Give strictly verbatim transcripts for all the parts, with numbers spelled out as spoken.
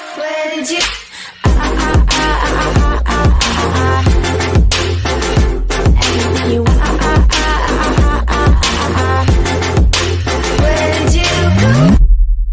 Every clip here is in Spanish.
Where did you? Ah, ah, ah, ah, ah, ah, ah, ah. You ah, ah, ah, ah, ah, ah, ah. Where did you go?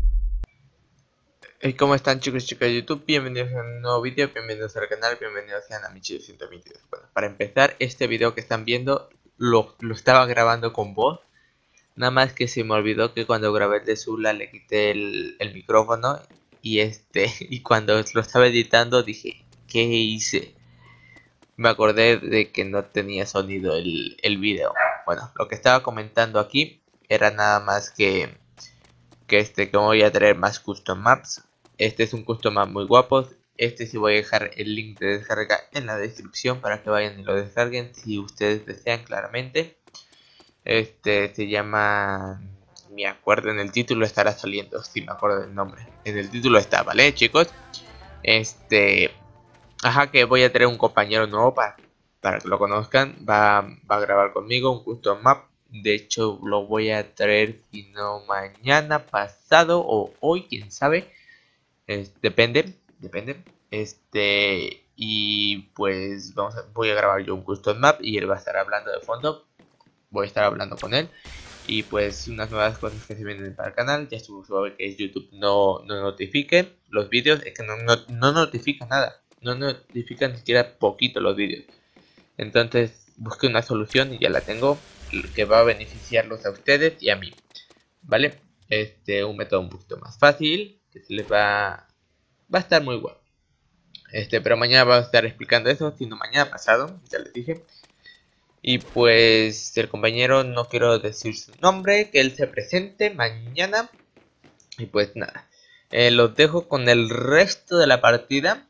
Hey, ¿cómo están, chicos y chicas de YouTube? Bienvenidos a un nuevo vídeo, bienvenidos al canal, bienvenidos a Namichi ciento veintidós. Bueno, para empezar, este vídeo que están viendo lo, lo estaba grabando con voz. Nada más que se me olvidó que cuando grabé el de Zula le quité el, el micrófono. Y este y cuando lo estaba editando dije, ¿qué hice? Me acordé de que no tenía sonido el, el vídeo. Bueno, lo que estaba comentando aquí era nada más que que este que voy a traer más custom maps. Este es un custom map muy guapo. Este sí voy a dejar el link de descarga en la descripción para que vayan y lo descarguen si ustedes desean, claramente. Este se llama, me acuerdo, en el título estará saliendo, si me acuerdo del nombre. En el título está, ¿vale, chicos? Este, ajá, que voy a traer un compañero nuevo para, para que lo conozcan. Va, va a grabar conmigo un custom map. De hecho, lo voy a traer, si no mañana, pasado o hoy, quién sabe. Es, depende, depende. Este, y pues vamos a, voy a grabar yo un custom map y él va a estar hablando de fondo. Voy a estar hablando con él. Y pues unas nuevas cosas que se vienen para el canal. Ya estuvo suave que YouTube no, no notifique los vídeos. Es que no, no, no notifica nada. No notifica ni siquiera poquito los vídeos. Entonces busqué una solución y ya la tengo, que va a beneficiarlos a ustedes y a mí, ¿vale? Este, un método un poquito más fácil, que se les va, va a estar muy bueno. Este, pero mañana voy a estar explicando eso, sino mañana pasado, ya les dije. Y pues el compañero, no quiero decir su nombre, que él se presente mañana. Y pues nada, eh, los dejo con el resto de la partida.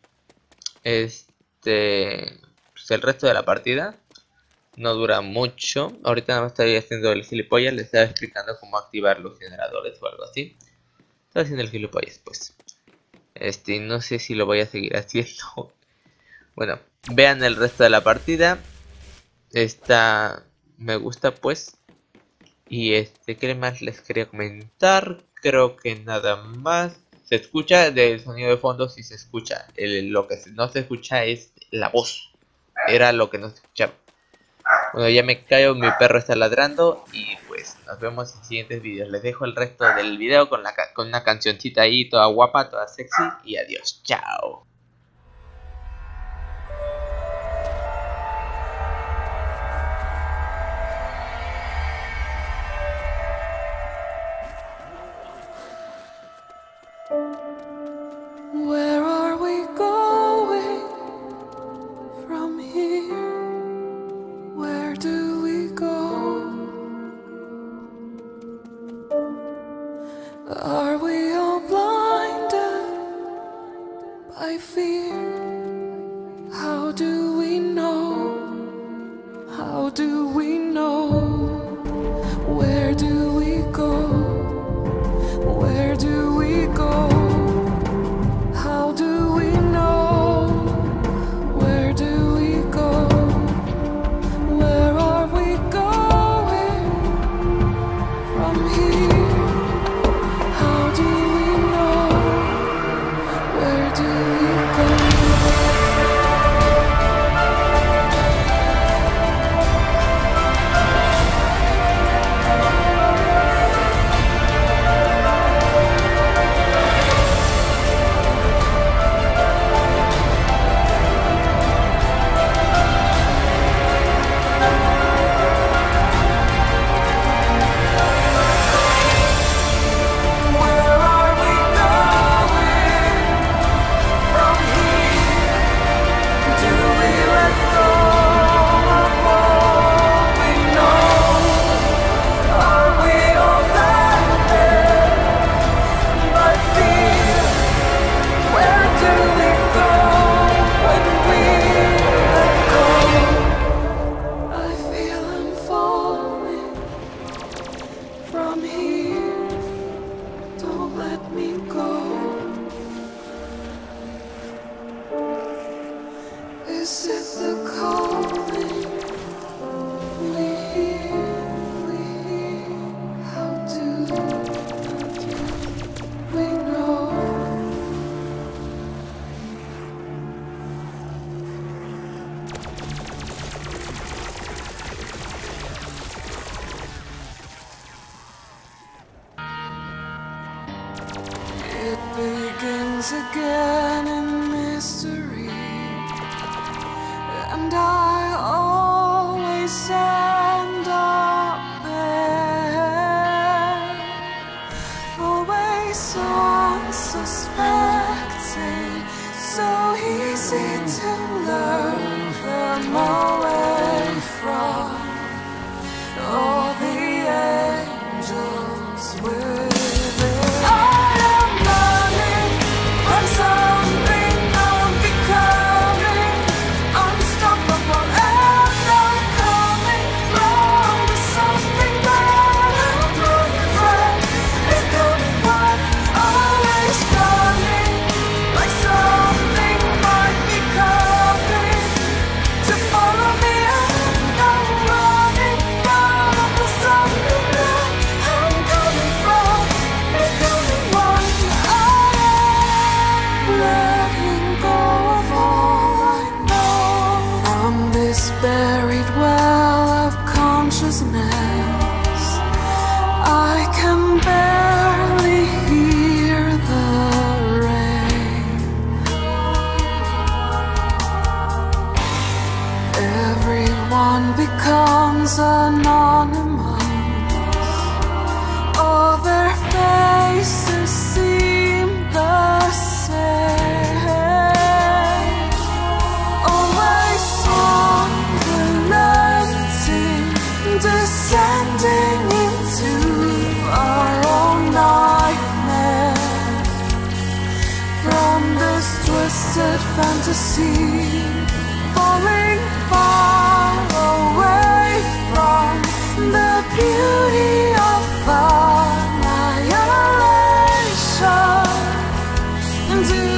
Este, pues el resto de la partida no dura mucho. Ahorita nada más estoy haciendo el gilipollas. Les estaba explicando cómo activar los generadores o algo así. Estoy haciendo el gilipollas, pues. Este, no sé si lo voy a seguir haciendo. Bueno, vean el resto de la partida. Esta me gusta, pues. Y este, ¿qué más les quería comentar? Creo que nada más. Se escucha del sonido de fondo, si se escucha. El, lo que no se escucha es la voz. Era lo que no se escuchaba. Bueno, ya me callo, mi perro está ladrando. Y pues nos vemos en siguientes vídeos. Les dejo el resto del video con, la, con una cancioncita ahí, toda guapa, toda sexy. Y adiós, chao. Where are we going from here? Where do we go? Are we all blinded by fear? How do we know? How do we know? Where do we go? Where do we go? How do we know? Where do we go? Where are we going from here? How do we know? Where do we go? once again in mystery, and I always end up there, always unsuspecting, so easy to lure them away from all the angels within. I am running from something I'm becoming, unstoppable, and I'm coming from the something that I'm looking for, becoming one, always running like something might be coming to follow me, and I'm running from the something that I'm coming from, becoming one. I am letting go of all I know from this buried well of consciousness. I can barely hear the rain. Everyone becomes anonymous. All their faces seem the same. Always unrelenting, descending into our own nightmare. From this twisted fantasy, falling far away from the beauty of annihilation into